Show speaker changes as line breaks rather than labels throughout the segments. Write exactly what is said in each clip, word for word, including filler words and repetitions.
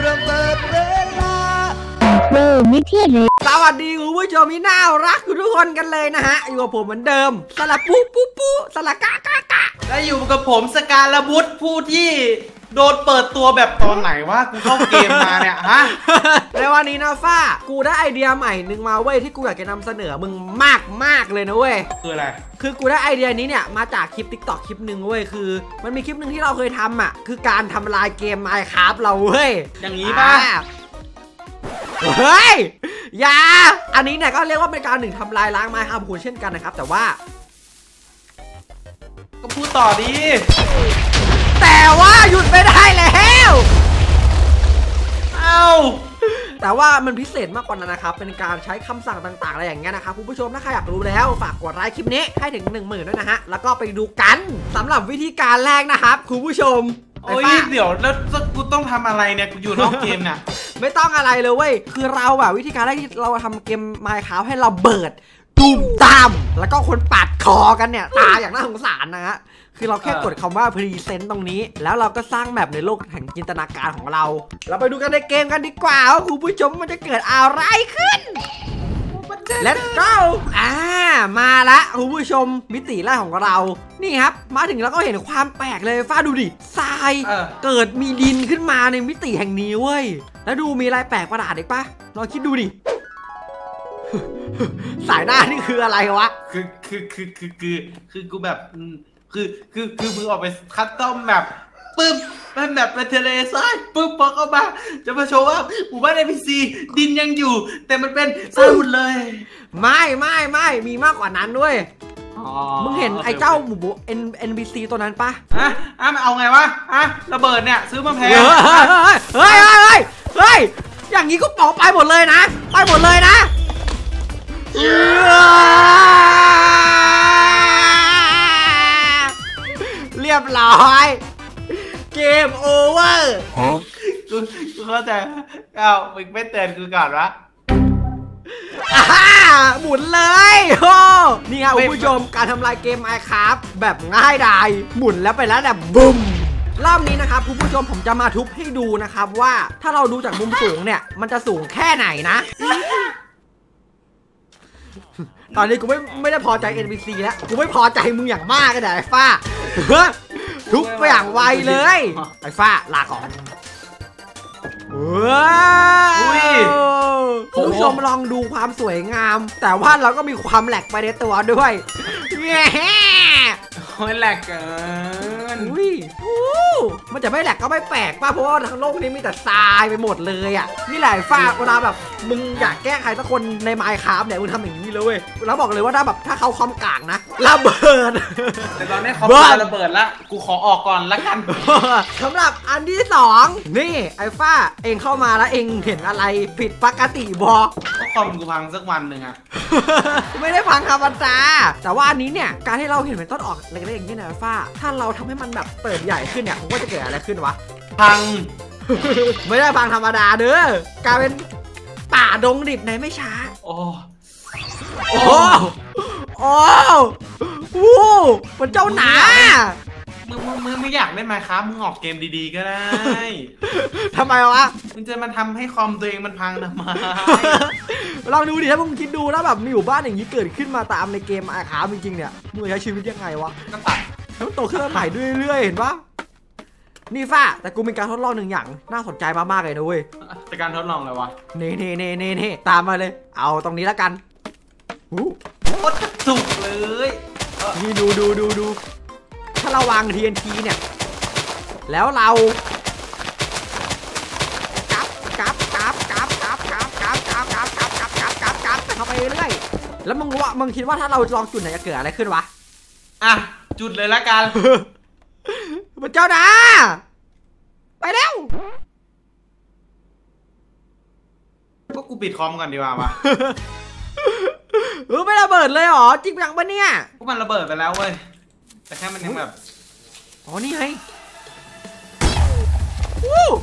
ระเบิดเวลา
เออไม่เที่ยงเลย
สวัสดีคุณผู้ชมที่น่ารักทุกคนกันเลยนะฮะอยู่กับผมเหมือนเดิมสลับปุ๊ปุ๊ปุ๊สลับกะกะกะ
และอยู่กับผมสกาลบุตรผู้ที่โดนเปิดตัวแบบตอนไหนวะกูเข้าเกมมาเนี่ยฮะ
ในวันนี้นะฟ้ากูได้ไอเดียใหม่หนึ่งมาเว้ยที่กูอยากจะนำเสนอมึงมากมากเลยนะเว้ย
คืออะไร
คือกูได้ไอเดียนี้เนี่ยมาจากคลิป ติ๊กต็อก คลิปหนึ่งเว้ยคือมันมีคลิปหนึ่งที่เราเคยทำอ่ะคือการทำลายเกม ไมน์คราฟต์ เราเว้ย
อย่างนี้ป่ะ
เฮ้ยอย่าอันนี้เนี่ยก็เรียกว่าเป็นการหนึ่งทำลายล้าง ไมน์คราฟต์ คุณเช่นกันนะครับแต่ว่า
ก็พูดต่อดี
แต่ว่าหยุดไม่ได้แล้ว
เอ้า
แต่ว่ามันพิเศษมากกว่านั้นนะครับเป็นการใช้คำสั่งต่างๆอะไรอย่างเงี้ยนะครับคุณผู้ชมถ้าใครอยากรู้แล้วฝากกดไลค์คลิปนี้ให้ถึง หนึ่งหมื่น ด้วยนะฮะแล้วก็ไปดูกันสำหรับวิธีการแรกนะครับคุณผู้ชม
โอ้ยเดี๋ยวแล้วกูต้องทำอะไรเนี่ยกูอยู่นอกเกมเนี่ย
ไม่ต้องอะไรเลยเว้ยคือเราอะวิธีการแรกที่เราทำเกม ไมน์คราฟต์ ให้เราเบิดตุ้มตามแล้วก็คนปาดคอกันเนี่ยตาอย่างน่าสงสารนะฮะคือเราแค่กดคำว่า พรีเซนต์ ตรงนี้แล้วเราก็สร้างแบบในโลกแห่งจินตนาการของเราเราไปดูกันในเกมกันดีกว่าว่าคุณผู้ชมมันจะเกิดอะไรขึ้น Let's go อ่ามาละคุณผู้ชมมิติแรกของเรานี่ครับมาถึงแล้วก็เห็นความแปลกเลยฟ้าดูดิทรายเกิดมีดินขึ้นมาในมิติแห่งนี้เว้ยแล้วดูมีอะไรแปลกประหลาดอีกปะลองคิดดูดิสายหน้านี่คืออะไรวะ
คือคือคือคือคือคือกูแบบคือคือคือมึงออกไปคัสตอมแบบปึ๊บเป็นแบบเป็นทะเลทรายปึ๊บพอเข้ามาจะมาโชว์ว่าหมู่บ้าน เอ็น พี ซี ดินยังอยู่แต่มันเป็นทรายหมดเลย
ไม่ไม่ไม่มีมากกว่านั้นด้วยมึงเห็นไอ้เจ้าหมู่เอ็นเอ็นพีซีตัวนั้นปะ
ฮะอ่ะมันเอาไงวะอ่ะระเบิดเนี่ยซื้อมาแพง
เฮ้ยเฮ้ยเฮ้ยเฮ้ยอย่างนี้ก็เป่าไปหมดเลยนะไปหมดเลยนะเรียบร้อยเกมโอเวอร์
กูกูเข้าใจเอ้ามึงไม่เตือนกูก่อนวะ
หมุนเลยโอ้นี่ครับคุณผู้ชมการทำลายเกม ไมน์คราฟต์ แบบง่ายดายหมุนแล้วไปแล้วแบบบุ้มรอบนี้นะครับคุณผู้ชมผมจะมาทุบให้ดูนะครับว่าถ้าเราดูจากมุมสูงเนี่ยมันจะสูงแค่ไหนนะตอนนี้กูไม่ไม่ได้พอใจ เอ็น พี ซี แล้วกูไม่พอใจมึงอย่างมากเลยไอ้ฟ้าทุบไปอย่างไวเลยไอ้ฟ้าลาก่อนว้าวคุณผู้ชมลองดูความสวยงามแต่ว่าเราก็มีความแหลกไปในตัวด้วยแง่
โอ้ยแหลกเกิน
อุ้ยมันจะไม่แหลกก็ไม่แปลกป่ะเพราะว่าทั้งโลกนี้มีแต่ทรายไปหมดเลยอ่ะนี่แหละฟ้าเวลาแบบมึงอยากแก้ใครสักคนใน ไมน์คราฟต์ เนี่ยมึงทำอย่างนี้เลยเว้ยแล้วบอกเลยว่าถ้าแบบถ้าเขาคอมกลางนะระเบิด
แต่ตอนนี้เขาระเบิดละกูขอออกก่อนละกัน
สำหรับอันที่สองนี่ไอ้ฟ้าเองเข้ามาแล้วเองเห็นอะไรผิดปกติบอ
ก็คอมกูพังสักวันหนึ่งอะ
ไม่ได้พังธรรมดาแต่ว่าอันนี้เนี่ยการที่เราเห็นเป็นต้นออกเล็กๆอย่างนี้นะฟ้าถ้าเราทำให้มันแบบเติบใหญ่ขึ้นเนี่ยผมว่าจะเกิดอะไรขึ้นวะ
พัง
ไม่ได้พังธรรมดาเด้อกลายเป็นป่าดงดิบในไม่ช้า
โอ้
โอ้โอ้โหมันเจ้าหนา
มึงมึงมึงไม่อยากได้ไหมครับมึงออกเกมดีๆก็ได้
ทำไมวะ
มึงจะมาทำให้คอมตัวเองมันพังทำไม
ลองดูดิถ้ามึงคิดดูแล้วแบบมีอยู่บ้านอย่างนี้เกิดขึ้นมาตามในเกม ไมน์คราฟต์ จริงๆเนี่ยมึงใช้ชีวิตยังไงวะ
ก็ตัด
แล้วโตขึ้นมาใหม่เรื่อยๆเห็นปะนี่ฟ้าแต่กูมีการทดลองหนึ่งอย่างน่าสนใจมากๆเลยนะเว้ย
แต่การทดลองอะไรวะ
เน่เน่เน่เน่เน่ตามมาเลยเอาตรงนี้แล้วกัน
หูโคตรสุกเลย
นี่ดูดูดูดูถ้าเราวาง ที เอ็น ที เนี่ยแล้วเรากับกับกับกับกับกับกับกับกับกับกับกับกับกับเข้าไปเรื่อยแล้วมึงว่ามึงคิดว่าถ้าเราลองจุดไหนจะเกิดอะไรขึ้นวะ
อ่ะจุดเลยละกัน
มันเจ้านะไปแล้ว
ก็กูปิดคอมก่อนดีกว่าวะ
เออไม่ระเบิดเลยหรอจริงจังปะเนี่ย
พวกมันระเบิดไปแล้วเว้ยแต่แค่มันยังแบบ
อ๋อนี่ไงวู้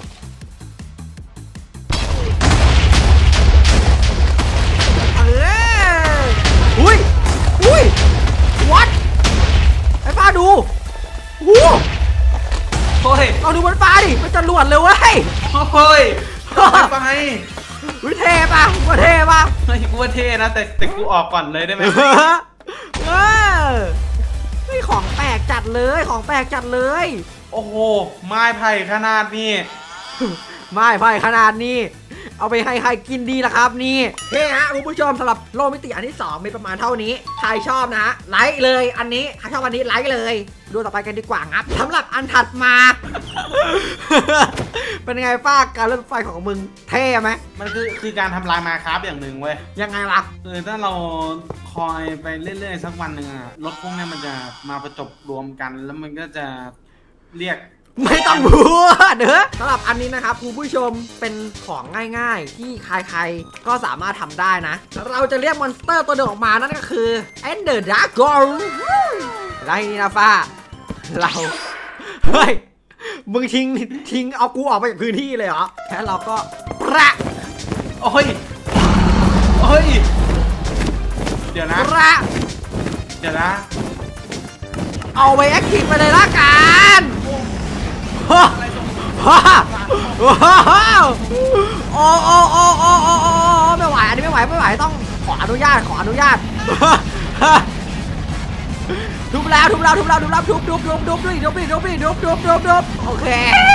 เอออุ้ยอุ้ย what ไอ้ป้าดูวู้
โอ้ย
เอาดูบนฟ้าดิมันจะหลวดเลยเว้ย
โอ้โอ้ยไป
วิเทปะวิเทปะ
ไอ้กูว่าเท่นะแต่แต่กูออกก่อนเลยได้ไหม
เออเฮ้ยของแปลกจัดเลยของแปลกจัดเลย
โอ้โหไม้ไผ่ขนาดนี้
ไม่ไพ่ขนาดนี้ เอาไปให้ใครกินดีล่ะครับนี่เฮ้ฮะคุณผู้ชมสำหรับโลกมิติอันที่สองมีประมาณเท่านี้ใครชอบนะไลค์เลยอันนี้ใครชอบอันนี้ไลค์เลยดูต่อไปกันดีกว่าครับสำหรับอันถัดมา เป็นไงป้าการเล่นไฟของมึงเท่ไหม
มันคือคือการทำลายมาคราฟอย่างหนึ่งเว้ย
ยังไงวะ
คือถ้าเราคอยไปเรื่อยๆสักวันหนึ่งอะรถพวกนี้มันจะมาประจบรวมกันแล้วมันก็จะเรียก
ไม่ต้องพูดเด้อสำหรับอันนี้นะครับคุณผู้ชมเป็นของง่ายๆที่ใครๆก็สามารถทำได้นะเราจะเรียกมอนสเตอร์ตัวเดิมออกมานั่นก็คือ Ender Dragon และทีนี้นะฟ้าเราเฮ้ยมึงทิ้งทิ้งเอากูออกไปจากพื้นที่เลยเหรอแค่เราก็ประ
โอ้ยโอ้ยเดี๋ยวนะ
ประ
เดี๋ยวนะ
เอาไปแอคทีฟไปเลยละกันฮ่าฮ่าฮ่าโอ้โอ้โอ้โอ้โอ้โอ้ไม่ไหวอันนี้ไม่ไหวไม่ไหวต้องขออนุญาตขออนุญาตทุบแล้วทุบแล้วทุบแล้วทุบแล้วทุบทุบทุบทุบทุบทุบทุบทุบทุบทุบทุบทุบโอเค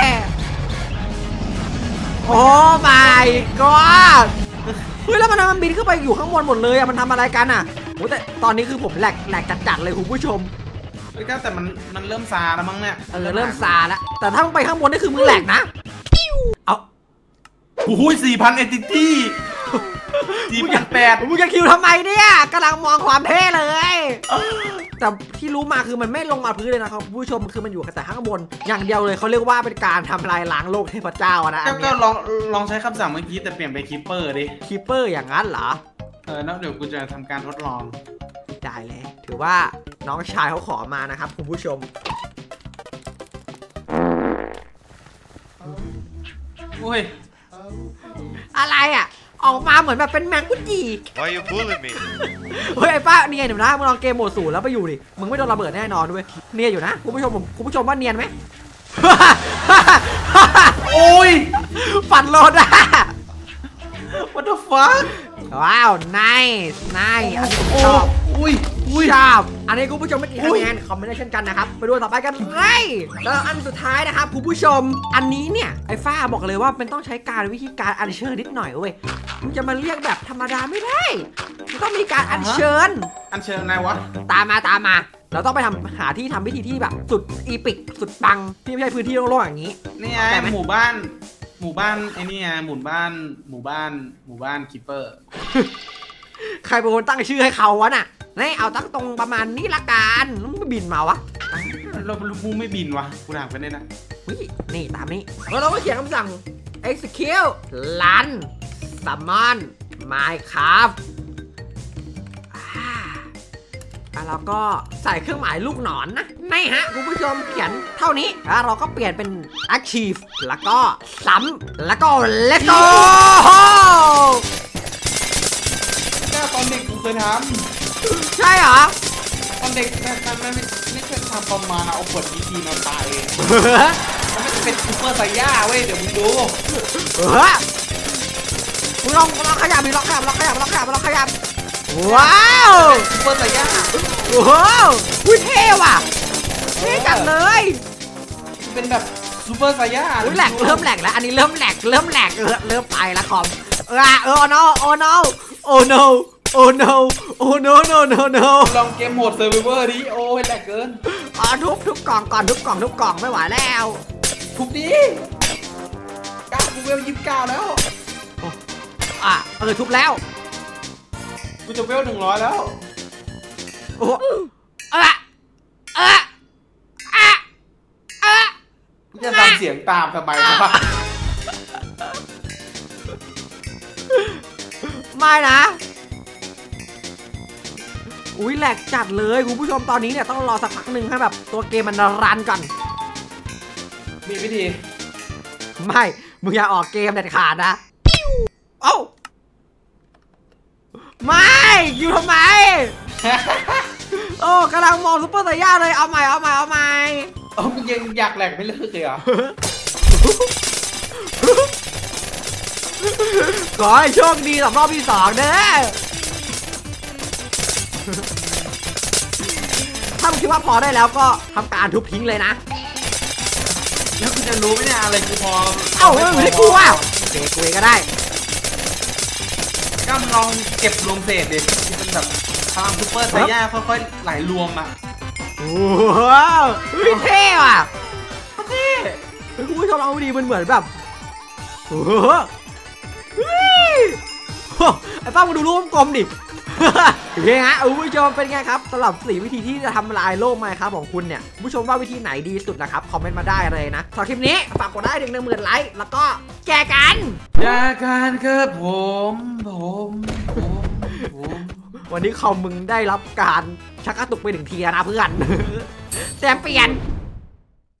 โอ้ my god เฮ้ยแล้วมันมันบินขึ้นไปอยู่ข้างบนหมดเลยอะมันทำอะไรกันอะโอ้แต่ตอนนี้คือผมแหลกแหลกจัดๆเลยคุณผู้ชม
เฮ้ยก็แต่มันมันเริ่มซาแล้วมั้งเนี่ย
เออเริ่มซาแล้วแต่ถ้ามึงไปข้างบนนี่คือมึงแหลกนะเอา
โอ้ยสี่พันเอติตี้สี่พันแปด
มึงจะคิวทำไมเนี่ยกำลังมองความเท่เลยแต่ที่รู้มาคือมันไม่ลงมาพื้นเลยนะครับผู้ชมคือมันอยู่แต่ข้างบนอย่างเดียวเลยเขาเรียกว่าเป็นการทำลายล้างโลกเทพเจ้านะอันนี้
ก็ลองลองใช้คำสั่งเมื่อกี้แต่เปลี่ยนไปคิปเปอร์ดิ
คิปเปอร์อย่างนั้นเหรอ
เออแล้วเดี๋ยวกูจะทำการทดลอง
ได้เลยถือว่าน้องชายเขาขอมานะครับคุณผู้ชม
โอ้ย
อะไรอ่ะออกมาเหมือนแบบเป็นแมงกุจี
Why you bullying me
เฮ้ยไอ้ป้าเนียนอยู่นะมึงลองเกมโหมดศูนย์แล้วไปอยู่ดิมึงไม่โดนระเบิดแน่นอนด้วยเนียนอยู่นะคุณผู้ชมผมคุณผู้ชมว่าเนียนไหม
โอ้ย
ฝันโลดอ่ะ
What the fuck
ว้าว nice nice อันนี้ชอบ
อุ้ยอุ้ย
ชอบอันนี้คุณผู้ชมไม่กี่คะแนนคอมเมนต์เช่นกันนะครับไปดูต่อไปกันเลยแล้วอันสุดท้ายนะครับคุณผู้ชมอันนี้เนี่ยไอ้ฟ้าบอกเลยว่าเป็นต้องใช้การวิธีการอัญเชิญนิดหน่อยเว้ยมันจะมาเรียกแบบธรรมดาไม่ได้มันต้องมีการอัญเชิญ
อัญเชิญอะไรวะ
ตามมาตามมาเราต้องไปทำหาที่ทำพิธีที่แบบสุดอีปิกสุดปังที่ไม่ใช่พื้นที่โล่งๆอย่างนี้
นี่ไงหมู่บ้านหมู่บ้านไอ้นี่ไงหมู่บ้านหมู่บ้านหมู่บ้านคิปเปอร์
ใครเป็นคนตั้งชื่อให้เขาวะน่ะนี่เอาตั้งตรงประมาณนี้ละกันมึงไม่บินมาวะ
เราลูกไม่บินวะกูถามกันได้นะ
นี่ตามนี้แล้วเราก็เขียนคำสั่ง execute run summon minecraft แล้วก็ใส่เครื่องหมายลูกหนอนนะไม่ฮะคุณผู้ชมเขียนเท่านี้แล้วเราก็เปลี่ยนเป็น achieve แล้วก็ซ้ำแล้วก็ let's go
แค่ตอนเด็กกูเคยท
ำใช่เหรอ
ตอนเด็กแม่แม่ไม่ไม่เคยทำประมาณเอาขวดดีดีมาตายมันไม่เป็นซูเปอร์ไซย่าเว้ยเดี๋ยวมึงดู
มึงลองลองขยับดิลองขยับลองขยับลองขยับลองขยับว้าว
ซูเปอร์ไซย่า
โอ้โหอุ้ยเท่ว่ะเท่จังเลย
เป็นแบบซูเปอร์ไซย่า
อุ้ยแหลกเริ่มแหลกแล้วอันนี้เริ่มแหลกเริ่มแหลกเออเริ่มไปละคอมเออเออ no โอ้ no โอ้ no โอ้ no โอ้ no no no no
ลองเกมโหมดเซอร์ไวเวอร์ดิโอ้ยแหลกเกิน
อ๋อทุบทุบกล่องก่อนทุบกล่องทุบกล่องไม่ไหวแล้ว
ทุบดิก้าวกูเวลยี่สิบเก้าแล้ว
อ่ะเออทุบแล้ว
กูจะเวลหนึ่งร้อยแล้ว
โอ้เออเออเออเออ
กูจะทำเสียงตามทำไมวะ
ไม่นะอุ้ยแหลกจัดเลยคุณผู้ชมตอนนี้เนี่ยต้องรอสักพักหนึ่งให้แบบตัวเกมมันรันก่อน
มีวิธี
ไม่มึงอย่าออกเกมเด็ดขาดนะเอ้าไม่อยู่ทำไมโอ้กำลังมองซุปเปอร์ไซย่าเลยเอาใหม่เอาใหม่เอาใหม่
เออมึงยังอยากแหลกไม่เลิกเลยเหรอ
ขอให้โชคดีสำหรับรอบที่สองเด้อถ้ามึงคิดว่าพอได้แล้วก็ทำการทุบทิ้งเลยนะ
แล้วคุณจะรู้ไหมเนี่ยอะไรกูพอ
เอ้าไม่ให้กูว่ะโอเคกูเองก็ได้
ก็ลองเก็บรวมเศษดิที่เป็นแบบพลังซูเปอร์ไซย่าค่อยๆไหลรวมอ่ะ
โอ้โหเท่ว่ะเท่เฮ้ยคุณผู้ชมเอาดีมันเหมือนแบบโอ้โหไอ้ป้ามาดูรูปกลมดิโอเคฮะคุณผู้ชมเป็นไงครับสำหรับสี่วิธีที่จะทำลายโลกไมค์ครับของคุณเนี่ยคุณผู้ชมว่าวิธีไหนดีสุดนะครับคอมเมนต์มาได้เลยนะสำหรับคลิปนี้ฝากกดได้ถึงหนึ่งหมื่นไลค์แล้วก็แจกกัน
แจกกันครับผมผมผม
วันนี้คอมมึงได้รับการชักกระตุกไปถึงทีนะเพื่อนแซมเปลี่ยน